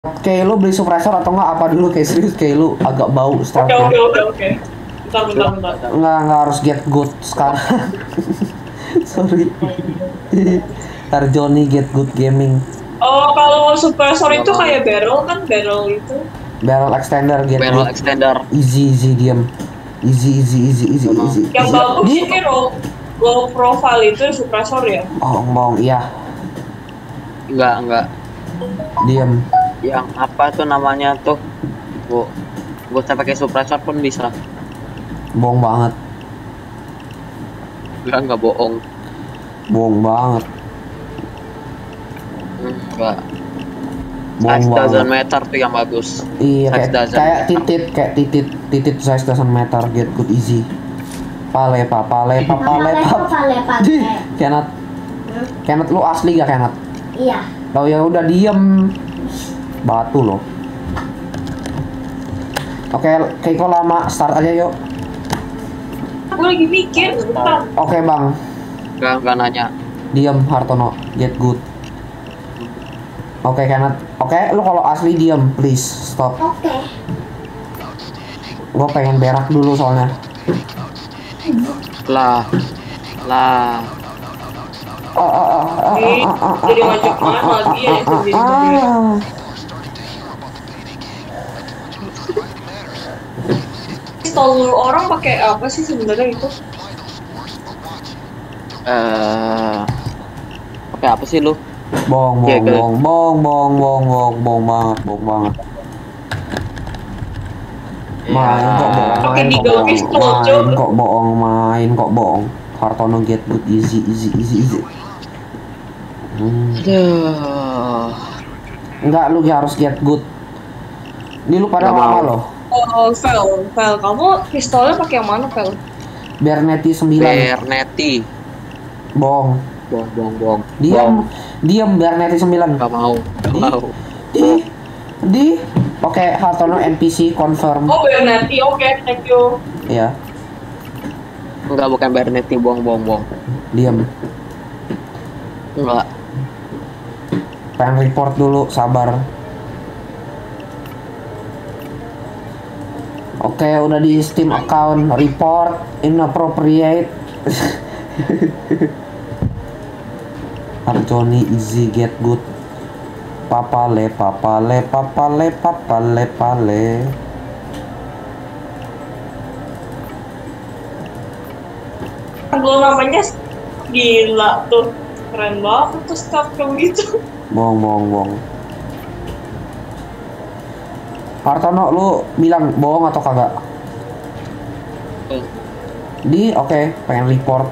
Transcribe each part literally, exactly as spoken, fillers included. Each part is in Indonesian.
Kayak lu beli suppressor atau enggak apa dulu kayak serius kayak lu agak bau Oke startnya. oke oke oke. Bentar bentar bentar. Enggak enggak harus get good sekarang. Sorry. Ntar Johnny get good gaming. Oh kalau suppressor itu kayak barrel kan barrel itu. Barrel extender get Barrel good. extender. Easy easy diam. Easy easy easy easy easy. Yang easy. bagus Di ini low low profile itu suppressor ya. bohong-bohong iya. Enggak, enggak. Diam. Yang apa tuh namanya tuh? Bu, gua saya pakai suppressor pun bisa. Bohong banget. Enggak, enggak bohong. Bohong banget. Enggak. Bohong Size doesn't banget. matter tuh yang bagus. Iya Size kayak doesn't kayak matter. titit kayak titit titit size doesn't matter get good easy. Pale pa pale pa pale pa. Di Kenat. Kenat lu asli gak Kenat? Iya. Tahu ya udah diem. Batu loh. Oke, Keiko lama start aja yuk. Aku lagi mikir bentar. Oke bang, Enggak, enggak nanya. diem Hartono, get good. Oke Kenat, oke lu kalau asli diem please stop. Oke. Gue pengen berak dulu soalnya. Lah. Lah. Ah, ah, ah, ah, Jadi ah, ah, jadi ah, ngajak ah, main ah, lagi ya ah, sendiri ah, sendiri. ah. Pistol orang pakai apa sih sebenarnya itu? Eh. Pakai apa sih lu? Bohong, Oke, bohong, oke. bohong, bohong, bohong, bohong, bohong banget, bohong banget. Main kok bohong, Pakai main kok Deagle bohong, pistol, main Cok. kok bohong, main kok bohong. Hartono get good easy, easy, easy, easy. Hmm. Aduh. Enggak, lu harus get good. Ini lu pada Nggak lama mau. loh. Oh, Vel, Vel, kamu pistolnya pakai yang mana, Vel? Bernetti sembilan. Berneti. Bohong. Bohong, bohong, bohong. Diam, diam Bernetti sembilan. Enggak mau. Enggak Di, mau. di, di. Oke, Hartono N P C confirm. Oh, Bernati, oke, thank you. Ya, Enggak, bukan Berneti, bohong, bohong, bohong. diam. Enggak. Pengen report dulu, sabar. Oke, udah di Steam account, report inappropriate. Arjoni easy get good. Papale, papale, papale, papale, pale. Kalau namanya gila tuh, keren banget tuh staff kayak gitu. Bohong, bohong, bohong. Hartono, lu bilang bohong atau kagak? Di, oke, pengen report.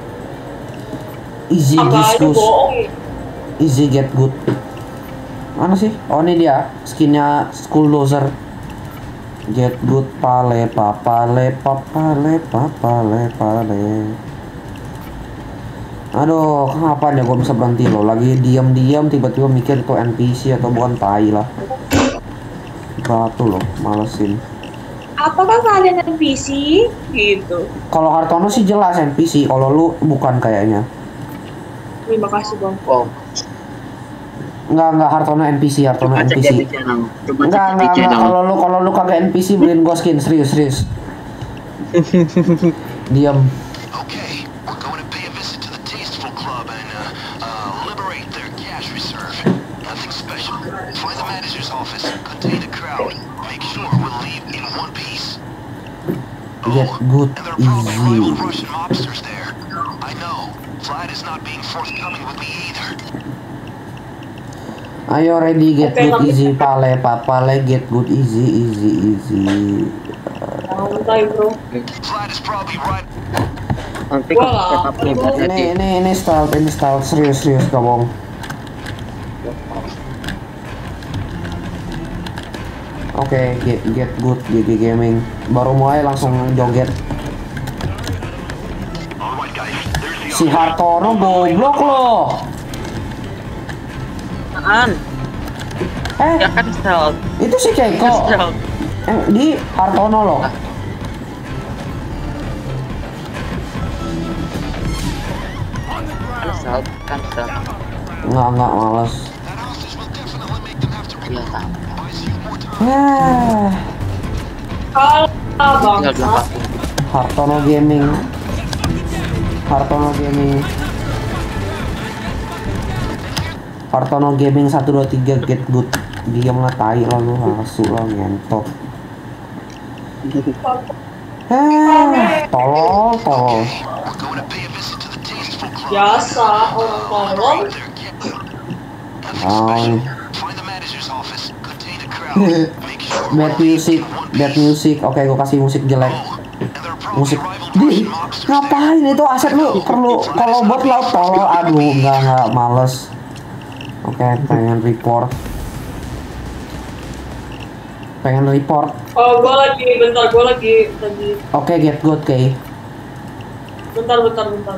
Easy Apa aja diskus. bohong. Easy get good. Mana sih? Oh ini dia, skinnya School Loser. Get good pale papale papale papale pale. Aduh, kenapa ya gue bisa berhenti loh? Lagi diam-diam tiba-tiba mikir itu N P C atau bukan, tai lah. Batu loh, malesin. Apakah kalian N P C? Gitu. Kalau Hartono sih jelas N P C, kalau lu bukan kayaknya. Terima kasih, Bang. Bohong. Enggak, enggak Hartono N P C, Hartono Coba N cek P C. di channel. Coba Enggak, cek di enggak, enggak. channel. Kalau lu kalau lu kagak N P C beliin gua skin, serius, serius. Diam. Okay, we're going to pay a visit to the Tasteful Club and uh, uh, liberate their cash reserve. Nothing special. Find the manager's office, contain the crowd. Make sure we'll leave in one piece. Get good And there are probably rival easy. Russian mobsters there. I know. Vlad is not being forthcoming with me either. Ayo ready get Oke, good tapi- easy pale papale get good easy easy easy. Santai, bro. Vlad is probably right. Nanti Wah, kalau setup nih ini- Berneti. Ini ini ini style ini style serius serius gak bohong. Oke, get, get good G G Gaming. Baru mulai langsung joget. Alright guys, there's the Si Hartono goblok loh. Apaan? Eh, Ya kan stealth. itu si Kan Keiko. stealth. Eh, di Hartono loh. Kan stealth. Kan stealth. Enggak, enggak, males. Iya sama. Ah, Kalah bang. Tinggal dua kali. Hartono Gaming. Hartono Gaming. Hartono Gaming satu dua tiga get good. Dia ngatai lalu langsung lah ngentot. Ah, tolol, tolol. We're going to pay a visit to the Tasteful Club. Biasa orang tolong. Their get- Oh. Find the manager's office. Contain a crowd. Make sure Bad music, bad music. Oke, gue kasih musik jelek. and there are probably Musik. rival Di, Russian mobsters. ngapain itu aset lu? Perlu kalau buat lo tolol. Aduh, enggak enggak males. Oke, pengen report. Pengen report. Oh, gue lagi, bentar, gue lagi, lagi, Oke, get good, Kay. bentar, bentar, bentar.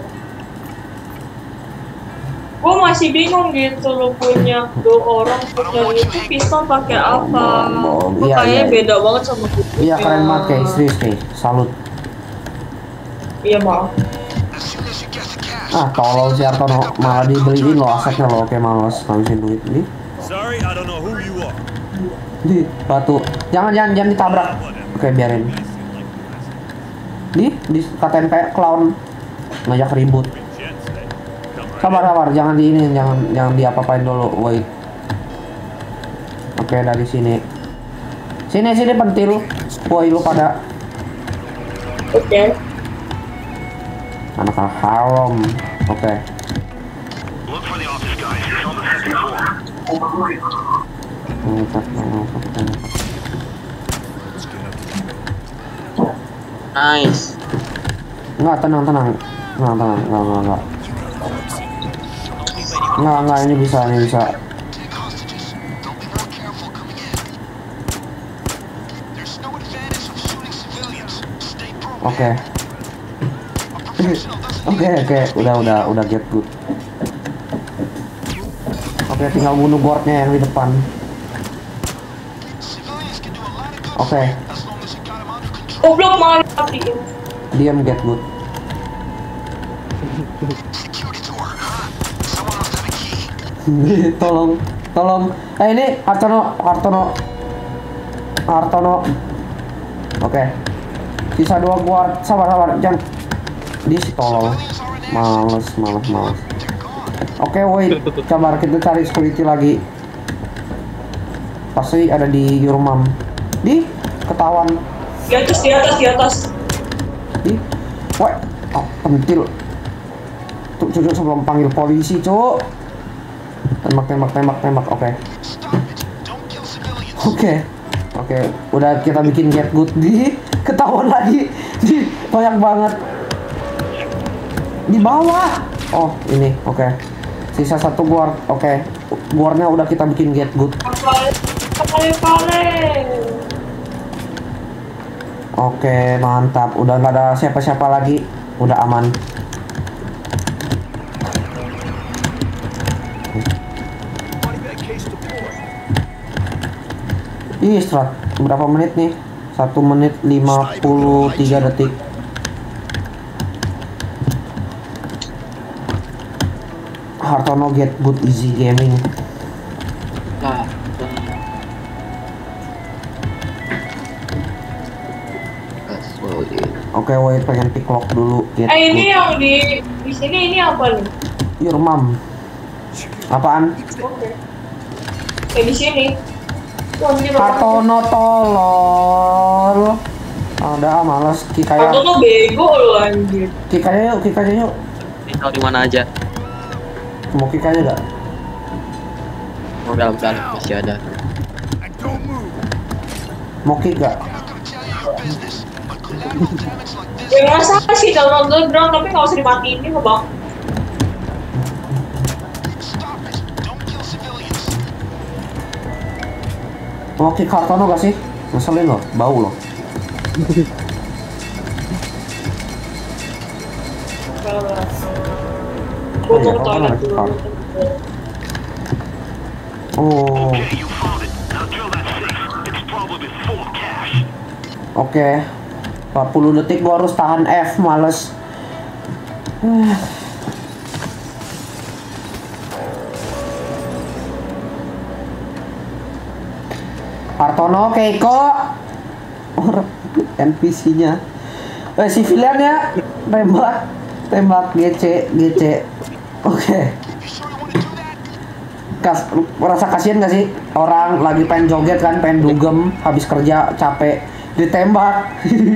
Gue masih bingung gitu, lu punya dua orang punya itu pistol pakai apa? Bom, Kok iya, kayaknya iya. beda banget sama gue. Iya, keren banget, Kay. Serius, Kay. Salut. Iya maaf. As soon as you get the cash, Ah, tolol si Hartono. Malah dibeliin lo asetnya lo. Oke, males. Ngabisin duit. Di, Sorry, I don't know who you are. di, batu. Jangan, jangan, jangan ditabrak. Oke, biarin. Di, di katain kayak clown. Ngajak ribut. Gents, eh? Come right Sabar, sabar, jangan di ini, jangan jangan diapa-apain dulu. Wait. Oke, dari sini. Sini, sini pentil. Woi, lu pada Oke. anak haram. Oke. look for the office guys. It's on the second floor. Nice. Enggak, tenang, tenang. Tenang, tenang. Enggak, enggak, enggak. Enggak, enggak, ini bisa, ini bisa. Take hostages. They'll be more careful coming in. There's no advantage of shooting civilians. Stay pro. Oke. A professional doesn't Oke, need oke. Udah, udah, udah get good. Oke, tinggal bunuh boardnya yang di depan. civilians can do a lot of good Oke, as long as you got them under control. Goblok malah matiin. diam get good. Security door, huh? Someone must have a key. Tolong, tolong. Eh ini Hartono, Hartono, Hartono. Oke. Sisa dua guard. Sabar, sabar. Jangan. Di si tolong. Civilians are an Males, males, males. They're gone. Oke, wait. Sabar, kita cari security lagi. Pasti ada di Yurmam. Di ketahuan. Di atas, di atas, di atas. Di. Woi, oh, pentil. Tuh, cucu sebelum panggil polisi, cuk. Tembak, tembak, tembak, tembak. Oke. Stop it. Don't kill civilians. Oke, oke, udah kita bikin get good di ketahuan lagi di banyak banget di bawah. Oh ini, oke, sisa satu guard. Oke, guardnya udah kita bikin get good. Pale, pale, pale. Oke, mantap. Udah nggak ada siapa-siapa lagi. Udah aman. Ih, strat. Berapa menit nih? Satu menit lima puluh tiga detik. Hartono get good easy gaming. Nah, Oke, wait, pengen pick lock dulu. Get Eh ini good. yang di di sini ini apa nih? Your mom. Apaan? Oke. Eh di sini. Wah, ini apa? Hartono tolol. Udah males kikaya. Hartono bego loh anjir. Kikaya yuk, kikaya yuk. tahu di mana aja. Mau kikaya gak? Oh, dalam-dalam masih ada. Mau kick gak? Ya masa sih kalau nonton drone tapi nggak usah dimatiin nih bang. Stop it. Don't kill civilians. Mau kick Hartono gak sih? Ngeselin loh, bau loh. Gue iya, mau ke toilet dulu. Oh, Okay, you found it. Now drill that safe. It's probably full of cash. oke. empat puluh detik gua harus tahan F, males. Hartono, Keiko. Orang N P C-nya. Eh, civilian ya. Tembak. Tembak G C, G C. Oke. Kas, merasa kasihan gak sih? Orang lagi pengen joget kan, pengen dugem, habis kerja capek, ditembak.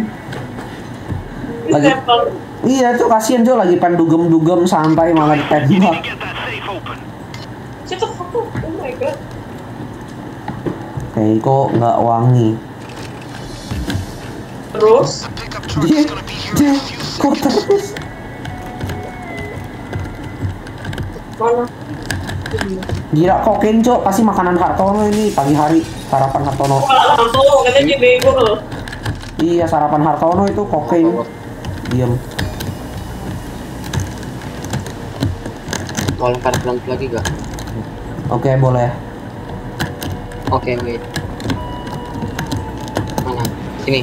Lagi, Ditembak. iya tuh kasihan tuh lagi pengen dugem-dugem santai malah ditembak. Get that safe open. Shut the fuck up. Oh my god. Keiko nggak wangi. Terus? The pickup truck Dia, is gonna be here dia, in a few kok seconds. terus? Mana? Gila kokain cok, pasti makanan Hartono ini pagi hari sarapan Hartono. Kalau langsung katanya dia bego loh. Iya sarapan Hartono itu kokain. Diam. Mau lempar blank lagi gak? Oke boleh. Oke, wait. Mana? Sini.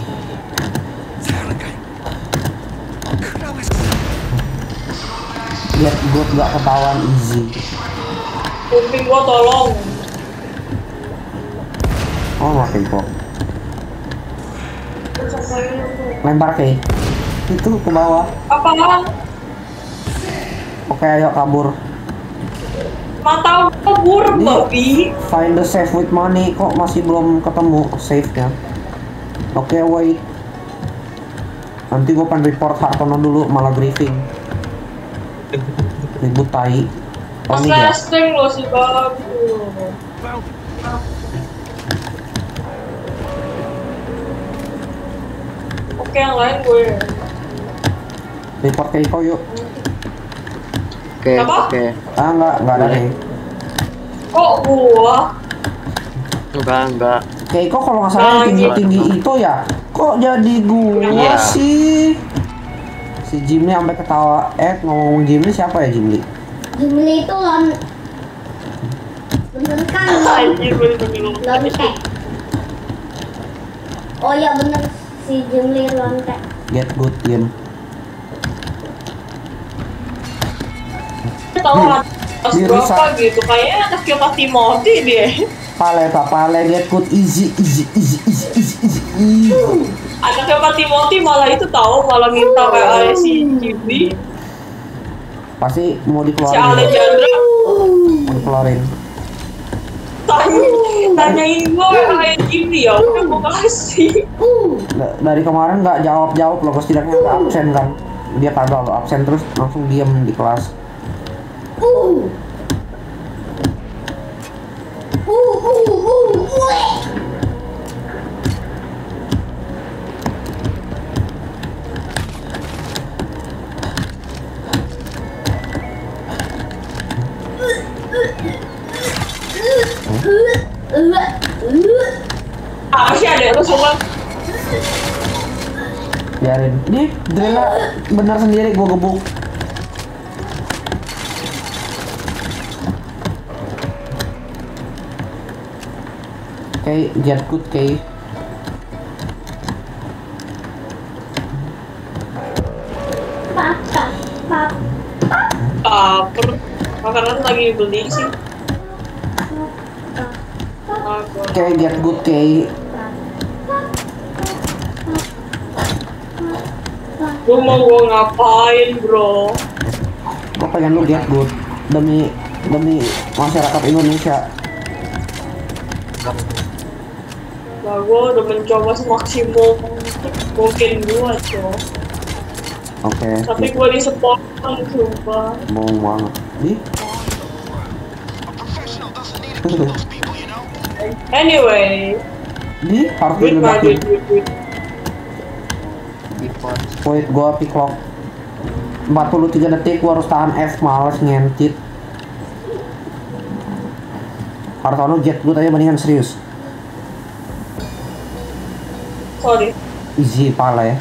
Get good nggak ketahuan easy. Kuping gua tolong. Oh nggak Keiko. Terus apa ini? Lempar ke itu ke bawah. Apaan? Oke ayo kabur. Mata gua burem Ini- babi. Find the safe with money. Kok masih belum ketemu safe-nya? Oke wait. Nanti gue pengen report Hartono dulu malah briefing. Ribut tai. Oh ini dia. Testing lo si babi. Oke yang lain gue. Report Keiko yuk. Oke, Apa? oke. Ah enggak, enggak ada nih. Kok gua? Enggak, enggak. Keiko kalau nggak salah yang Nah, tinggi-tinggi itu ya. Kok jadi gua Iya. sih? Si Jimmy sampai ketawa. Eh ngomong Jimmy siapa ya Jimmy? Jimli itu lon bener kan Anjir gue belum. lontek. Oh ya bener si Jimli lontek. Get good game. Tahu lah Di berapa rusak. gitu. Kayaknya anak kita Timothy dia. Pale papale get good easy easy easy easy easy easy. easy. Anaknya Pak Timothy malah itu tahu malah minta W A si Jimmy, Pasti mau si dikeluarin. Alejandra. Mau dikeluarin. Tanya, tanyain gue W A Jimmy ya, udah gue kasih. Da- Dari kemarin nggak jawab jawab loh, setidaknya nggak absen kan. Dia kagak loh absen terus langsung diem di kelas. Uh. Uh uh uh. Weh. Apa sih ada lu semua? Biarin. Nih, drillnya bener sendiri gua gebuk. Oke, get good Kay. Papa. Papa. Laper. Makanan lagi beli sih. Aku. Oke, get good Kay. Gue mau gue ngapain bro? Gua pengen lu get good demi demi masyarakat Indonesia. Nah, gue udah mencoba semaksimum mungkin gue coy. Oke, Tapi gue di support sumpah. mau banget. Ih, A professional doesn't need to kill those people, you know? Anyway, di harus duit mah duit diledakin. duit duit. Default. Wait, gua pick lock. empat puluh tiga detik gua harus tahan F, males ngentit. Hartono jet good aja mendingan serius. Sorry. Easy pale.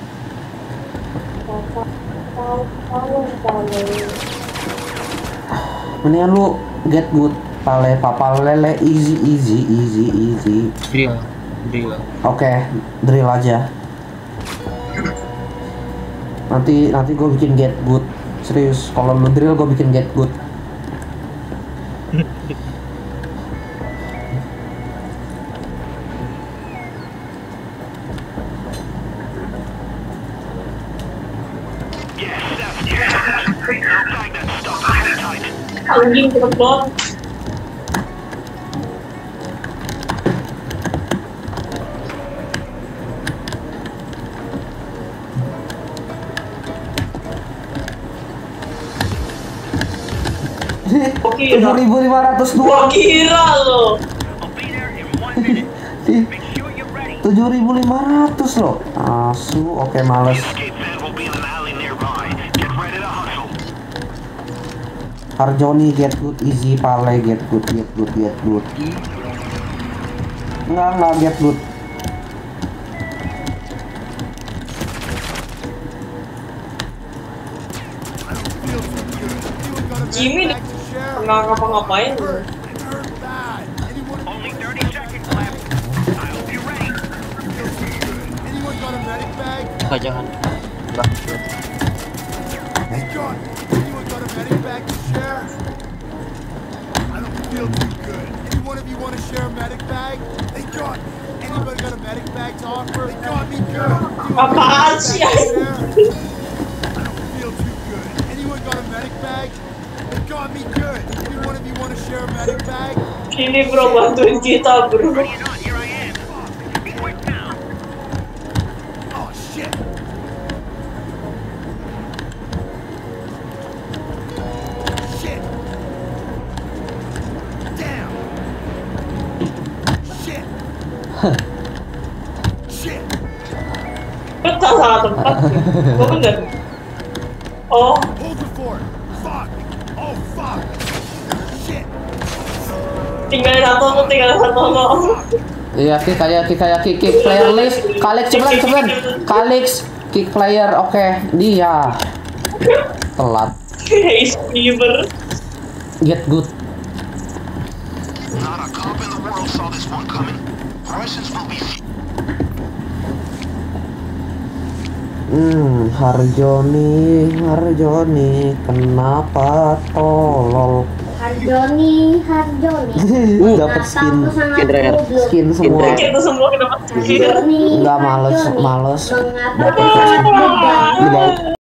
Mendingan lu get good pale papa lele easy easy easy easy. Drill. Drill. Oke, drill aja. Nanti nanti gue bikin get good. Serius, kalau lu drill gue bikin get good. Anjing cepet banget. tujuh ribu lima ratus Gua dua. kira lo. tujuh ribu lima ratus loh. Asu, oke males. Harjoni get good easy, Pale get good get good get good. Enggak enggak get good. Jimmy nggak ngapa-ngapain. Enggak, jangan. Apaan sih? Ini bro, bantuin kita bro. Betul salah tempat. Gue bener. Oh. Tinggal satu tuh, tinggal satu lo. Iya, kick aja, kick aja, kick, kick player list. Kalix cepetan, cepetan. Kalix, kick player, oke. Dia. Telat. Ace Fever. Get good. Not a cop in the world saw this one coming. Russians will be. Hmm, Harjoni, Harjoni, kenapa tolol? Harjoni, Harjoni. Uh, dapat skin, skin semua. Kita semua kenapa sendiri? Harjoni, Enggak males, Harjoni. males. Mengapa Dapat kau skin. beban? Di bawah.